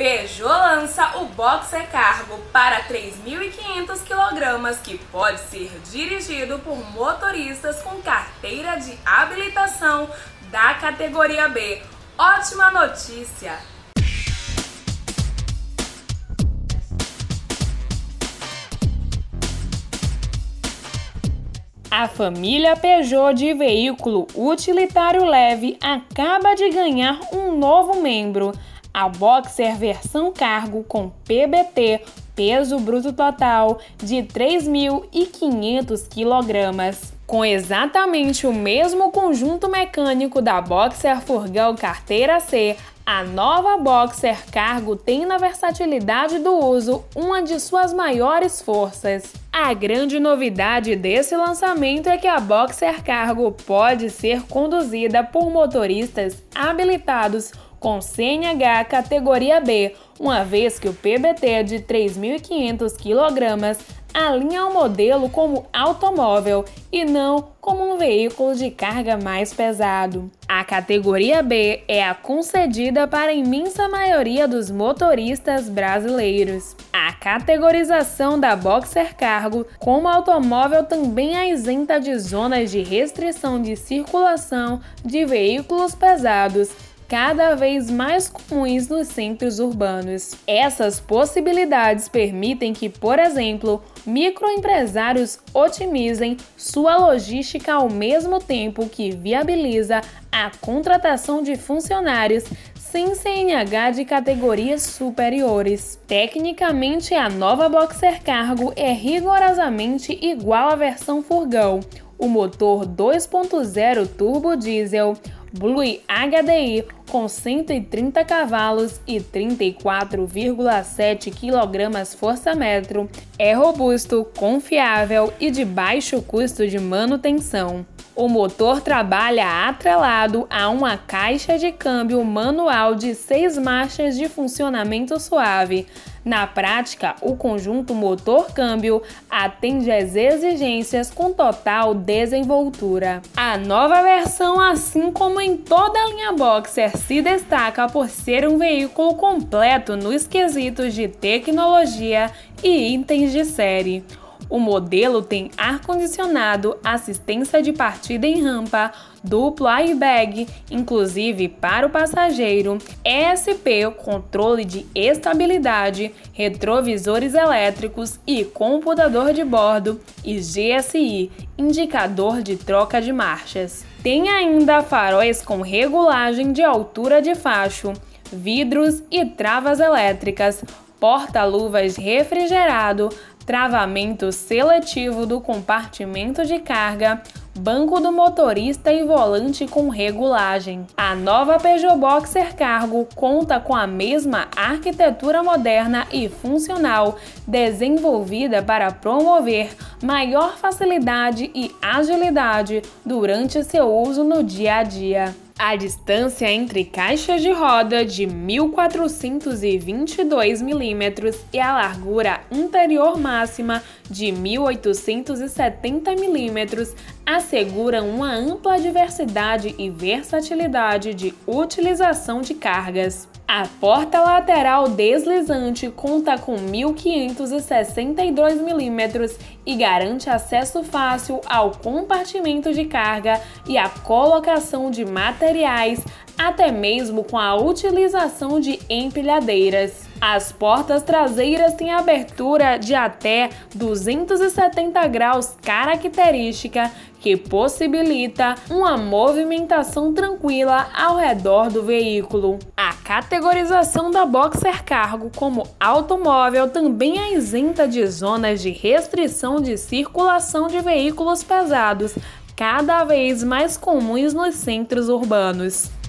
Peugeot lança o Boxer Cargo para 3.500 kg, que pode ser dirigido por motoristas com carteira de habilitação da categoria B. Ótima notícia! A família Peugeot de veículo utilitário leve acaba de ganhar um novo membro. A Boxer versão Cargo com PBT, peso bruto total, de 3.500 kg. Com exatamente o mesmo conjunto mecânico da Boxer Furgão Carteira C, a nova Boxer Cargo tem na versatilidade do uso uma de suas maiores forças. A grande novidade desse lançamento é que a Boxer Cargo pode ser conduzida por motoristas habilitados com CNH categoria B, uma vez que o PBT de 3.500 kg alinha o modelo como automóvel e não como um veículo de carga mais pesado. A categoria B é a concedida para a imensa maioria dos motoristas brasileiros. A categorização da Boxer Cargo como automóvel também é isenta de zonas de restrição de circulação de veículos pesados, cada vez mais comuns nos centros urbanos. Essas possibilidades permitem que, por exemplo, microempresários otimizem sua logística ao mesmo tempo que viabiliza a contratação de funcionários sem CNH de categorias superiores. Tecnicamente, a nova Boxer Cargo é rigorosamente igual à versão Furgão. O motor 2.0 turbo diesel Blue HDI com 130 cavalos e 34,7 kgfm é robusto, confiável e de baixo custo de manutenção. O motor trabalha atrelado a uma caixa de câmbio manual de 6 marchas de funcionamento suave. Na prática, o conjunto motor-câmbio atende às exigências com total desenvoltura. A nova versão, assim como em toda a linha Boxer, se destaca por ser um veículo completo nos quesitos de tecnologia e itens de série. O modelo tem ar-condicionado, assistência de partida em rampa, duplo airbag, inclusive para o passageiro, ESP, controle de estabilidade, retrovisores elétricos e computador de bordo, e GSI, indicador de troca de marchas. Tem ainda faróis com regulagem de altura de facho, vidros e travas elétricas, porta-luvas refrigerado, travamento seletivo do compartimento de carga, banco do motorista e volante com regulagem. A nova Peugeot Boxer Cargo conta com a mesma arquitetura moderna e funcional, desenvolvida para promover maior facilidade e agilidade durante seu uso no dia a dia. A distância entre caixas de roda de 1.422 mm e a largura interior máxima de 1.870 mm asseguram uma ampla diversidade e versatilidade de utilização de cargas. A porta lateral deslizante conta com 1.562 mm e garante acesso fácil ao compartimento de carga e a colocação de materiais, até mesmo com a utilização de empilhadeiras. As portas traseiras têm abertura de até 270 graus característica, que possibilita uma movimentação tranquila ao redor do veículo. A categorização da Boxer Cargo como automóvel também é isenta de zonas de restrição de circulação de veículos pesados, cada vez mais comuns nos centros urbanos.